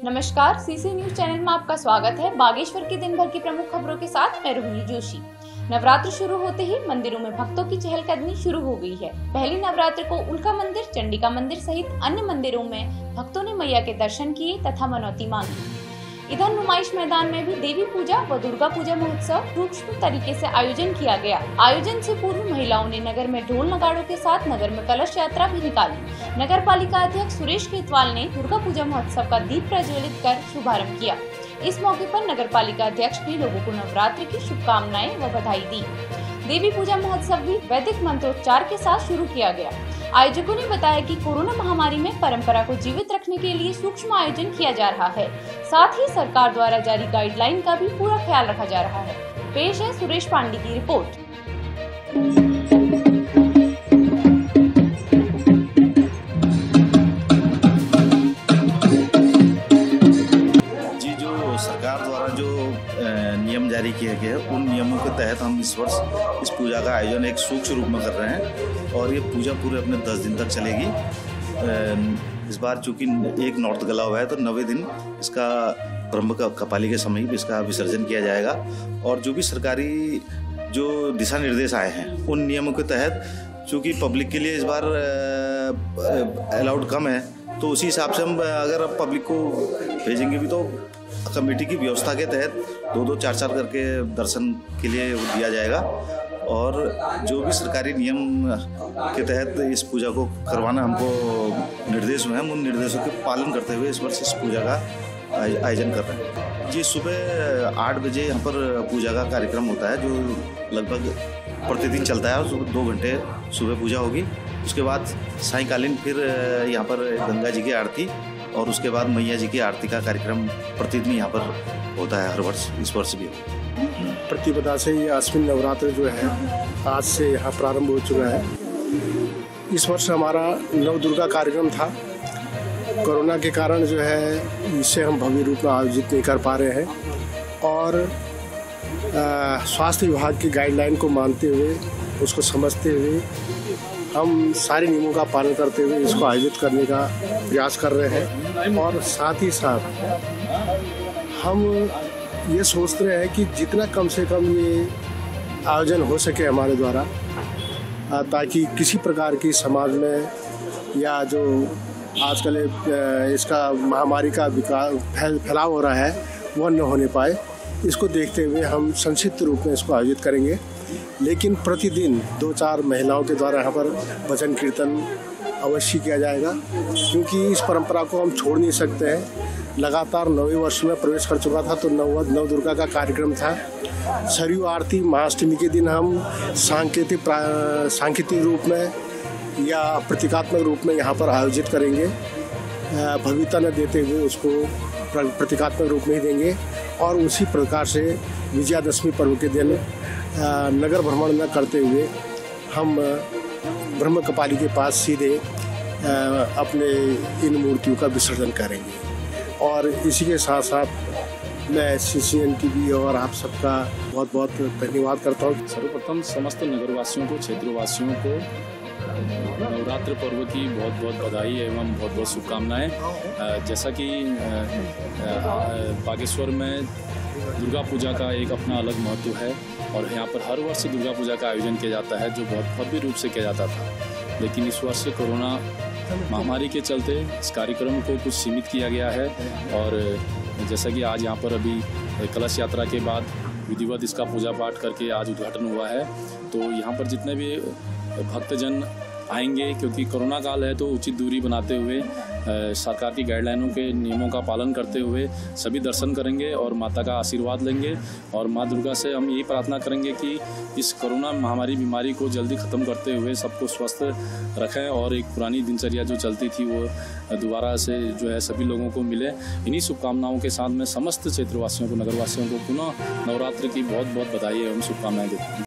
नमस्कार, CC news channel में आपका स्वागत है। बागेश्वर की दिन भर की प्रमुख खबरों के साथ मैं रोहिणी जोशी। नवरात्र शुरू होते ही मंदिरों में भक्तों की चहलकदमी शुरू हो गई है। पहली नवरात्र को उल्का मंदिर, चंडिका मंदिर सहित अन्य मंदिरों में भक्तों ने मैया के दर्शन किए तथा मनौती मांगी। इधर नुमाइश मैदान में भी देवी पूजा व दुर्गा पूजा महोत्सव सूक्ष्म तरीके से आयोजन किया गया। आयोजन से पूर्व महिलाओं ने नगर में ढोल नगाड़ों के साथ नगर में कलश यात्रा भी निकाली। नगर पालिका अध्यक्ष सुरेश खेतवाल ने दुर्गा पूजा महोत्सव का दीप प्रज्वलित कर शुभारंभ किया। इस मौके पर नगर पालिका अध्यक्ष ने लोगों को नवरात्र की शुभकामनाएं व बधाई दी। देवी पूजा महोत्सव भी वैदिक मंत्रोच्चार के साथ शुरू किया गया। आयोजकों ने बताया कि कोरोना महामारी में परंपरा को जीवित रखने के लिए सूक्ष्म आयोजन किया जा रहा है। साथ ही सरकार द्वारा जारी गाइडलाइन का भी पूरा ख्याल रखा जा रहा है। पेश है सुरेश पांडे की रिपोर्ट। सरकार द्वारा जो नियम जारी किए गए हैं उन नियमों के तहत हम इस वर्ष इस पूजा का आयोजन एक सूक्ष्म रूप में कर रहे हैं और ये पूजा पूरे अपने 10 दिन तक चलेगी। इस बार चूँकि एक नौर्त गला हुआ है तो 9वें दिन इसका ब्रह्म कपाली के समय इसका विसर्जन किया जाएगा। और जो भी सरकारी जो दिशा निर्देश आए हैं उन नियमों के तहत चूँकि पब्लिक के लिए इस बार अलाउड कम है तो उसी हिसाब से हम अगर पब्लिक को भेजेंगे भी तो कमेटी की व्यवस्था के तहत 2-2, 4-4 करके दर्शन के लिए दिया जाएगा। और जो भी सरकारी नियम के तहत इस पूजा को करवाना हमको निर्देश हुए हैं उन निर्देशों के पालन करते हुए इस वर्ष इस पूजा का आयोजन कर रहे हैं। जी, सुबह 8 बजे यहाँ पर पूजा का कार्यक्रम होता है जो लगभग प्रतिदिन चलता है और सुबह 2 घंटे सुबह पूजा होगी। उसके बाद सायंकालीन फिर यहाँ पर गंगा जी की आरती और उसके बाद मैया जी की आरती का कार्यक्रम प्रतिदिन यहाँ पर होता है हर वर्ष। इस वर्ष भी प्रतिपदा से ये आश्विन नवरात्र जो है आज से यहाँ प्रारंभ हो चुका है। इस वर्ष हमारा नव दुर्गा कार्यक्रम था। कोरोना के कारण जो है इसे हम भव्य रूप में आयोजित नहीं कर पा रहे हैं और स्वास्थ्य विभाग की गाइडलाइन को मानते हुए उसको समझते हुए हम सारे नियमों का पालन करते हुए इसको आयोजित करने का प्रयास कर रहे हैं। और साथ ही साथ हम ये सोच रहे हैं कि जितना कम से कम ये आयोजन हो सके हमारे द्वारा, ताकि किसी प्रकार की समाज में या जो आजकल इसका महामारी का फैलाव हो रहा है वह न होने पाए। इसको देखते हुए हम संक्षिप्त रूप में इसको आयोजित करेंगे, लेकिन प्रतिदिन 2-4 महिलाओं के द्वारा यहाँ पर भजन कीर्तन अवश्य किया जाएगा, क्योंकि इस परंपरा को हम छोड़ नहीं सकते हैं। लगातार 9वें वर्ष में प्रवेश कर चुका था तो नव दुर्गा का कार्यक्रम था। सरयू आरती महाअष्टमी के दिन हम सांकेतिक रूप में या प्रतीकात्मक रूप में यहाँ पर आयोजित करेंगे। भव्यता न देते हुए उसको प्रतीकात्मक रूप में ही देंगे। और उसी प्रकार से विजयादशमी पर्व के दिन नगर भ्रमण न करते हुए हम ब्रह्म कपाली के पास सीधे अपने इन मूर्तियों का विसर्जन करेंगे। और इसी के साथ साथ मैं CCN TV और आप सबका बहुत बहुत धन्यवाद करता हूँ। सर्वप्रथम समस्त नगरवासियों को, क्षेत्रवासियों को नवरात्र पर्व की बहुत बहुत बधाई एवं बहुत बहुत शुभकामनाएं। जैसा कि बागेश्वर में दुर्गा पूजा का एक अपना अलग महत्व है और यहाँ पर हर वर्ष दुर्गा पूजा का आयोजन किया जाता है जो बहुत भव्य रूप से किया जाता था। लेकिन इस वर्ष कोरोना महामारी के चलते इस कार्यक्रम को कुछ सीमित किया गया है। और जैसा कि आज यहाँ पर अभी कलश यात्रा के बाद विधिवत इसका पूजा पाठ करके आज उद्घाटन हुआ है, तो यहाँ पर जितने भी भक्तजन आएंगे, क्योंकि कोरोना काल है तो उचित दूरी बनाते हुए सरकार की गाइडलाइनों के नियमों का पालन करते हुए सभी दर्शन करेंगे और माता का आशीर्वाद लेंगे। और माँ दुर्गा से हम यही प्रार्थना करेंगे कि इस कोरोना महामारी बीमारी को जल्दी ख़त्म करते हुए सबको स्वस्थ रखें और एक पुरानी दिनचर्या जो चलती थी वो दोबारा से जो है सभी लोगों को मिले। इन्हीं शुभकामनाओं के साथ में समस्त क्षेत्रवासियों को, नगरवासियों को पुनः नवरात्र की बहुत बहुत बधाई एवं शुभकामनाएं देता हूँ।